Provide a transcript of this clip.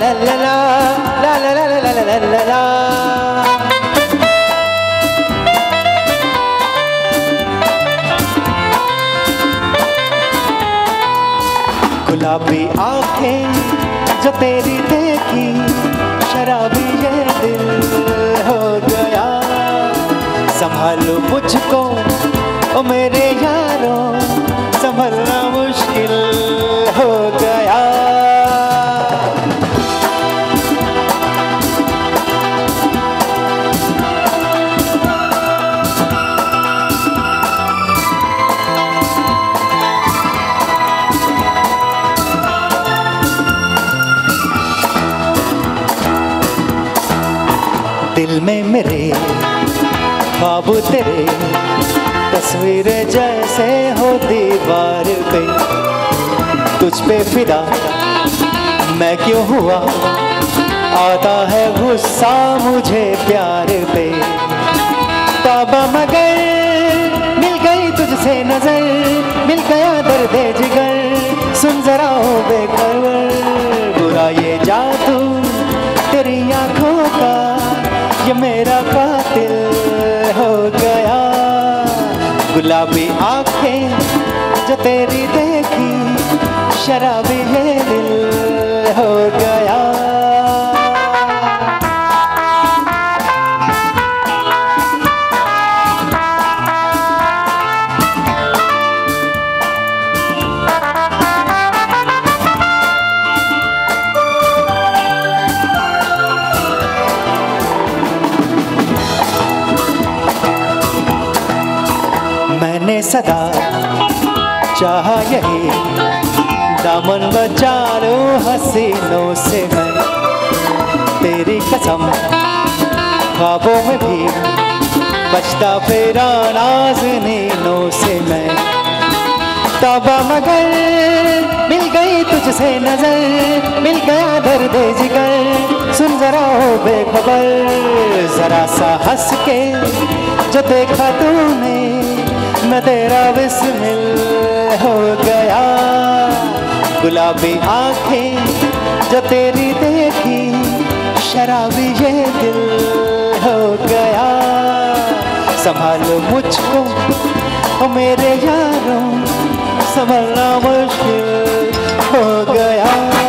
गुलाबी आंखें जो तेरी देखी, शराबी ये दिल हो गया। संभालो मुझको ओ मेरे यारों, संभलना मुश्किल हो गया। दिल में मेरे ख्वाब तेरे, तस्वीर जैसे हो दीवार पे। तुझ पे फिदा मैं क्यों हुआ, आता है गुस्सा मुझे प्यार पे। तौबा मगर मिल गई तुझसे नजर, मिल गया दर्द जिगर, सुन जरा हो बेखबर। बुरा ये जादू तेरी आंखों का, ये मेरा कातिल हो गया। गुलाबी आंखें जो तेरी देखी, शराबी ये दिल हो गया। मैंने सदा चाहा यही, दामन बचा लूं हसीनों से मैं। तेरी कसम ख्वाबों में भी बचता फिरा नाज़नीनों से मैं। तौबा मगर मिल गई तुझसे नजर, मिल गया दर्द जिगर, सुन जरा हो बेखबर। जरा सा हंस के जो देखा तूने, मैं तेरा बिस्मिल हो गया। गुलाबी आंखें जो तेरी देखी, शराबी ये दिल हो गया। संभालो मुझको ओ मेरे यारों, संभलना मुश्किल हो गया।